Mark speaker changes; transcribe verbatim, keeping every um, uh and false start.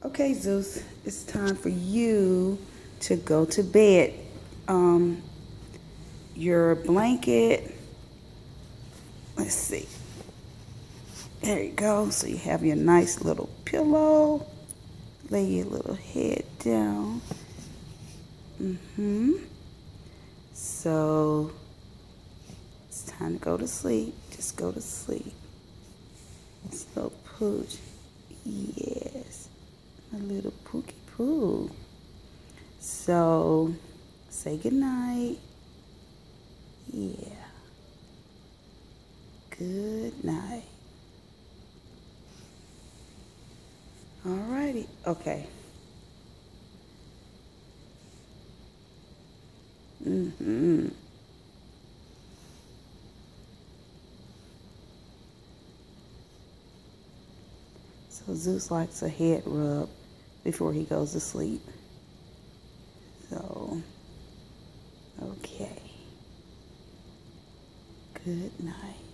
Speaker 1: Okay, Zeus, it's time for you to go to bed. Um, your blanket, let's see. There you go. So you have your nice little pillow. Lay your little head down. Mm-hmm. So it's time to go to sleep. Just go to sleep. So pooch. Yes. A little pookie poo. So say goodnight. Yeah. Good night. Alrighty. Okay. Mm-hmm. So Zeus likes a head rub before he goes to sleep. So, okay. Good night.